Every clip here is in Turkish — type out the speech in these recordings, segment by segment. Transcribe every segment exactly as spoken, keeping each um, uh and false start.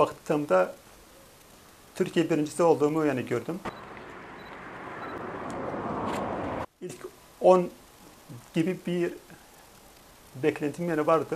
baktığımda Türkiye birincisi olduğumu yani gördüm. İlk on gibi bir beklentim yani vardı.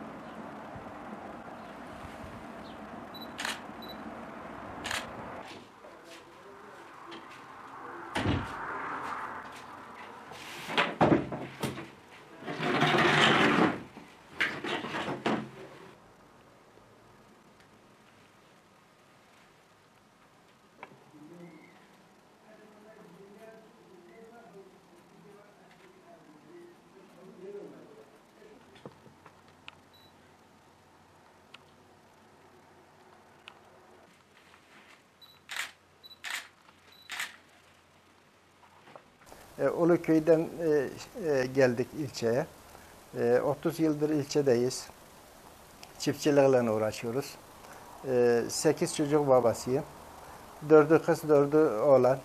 E, Uluköy'den e, e, geldik ilçeye. E, otuz yıldır ilçedeyiz. Çiftçilikle uğraşıyoruz. E, sekiz çocuk babasıyım. Dördü kız, dördü oğlan.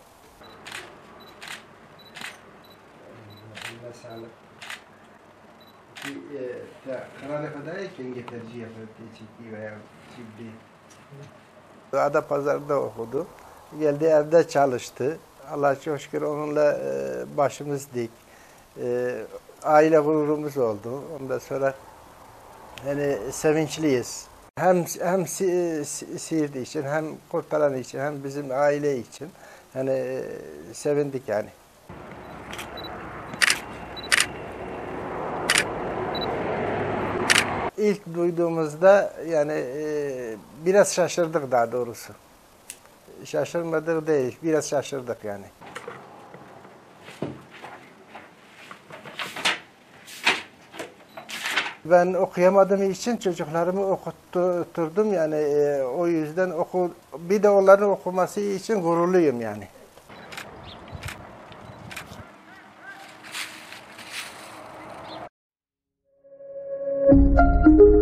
Adapazarı'da okudu. Geldi evde çalıştı. Allah'a çok şükür onunla e, başımız dik. E, aile gururumuz oldu. Ondan sonra yani sevinçliyiz. Hem hem si, si, Siirt için, hem Kurtaran için, hem bizim aile için yani e, sevindik yani. İlk duyduğumuzda yani e, biraz şaşırdık daha doğrusu. Şaşırmadık değil, biraz şaşırdık yani. Ben okuyamadığım için çocuklarımı okutturdum yani e, o yüzden oku, bir de onların okuması için gururluyum yani. Müzik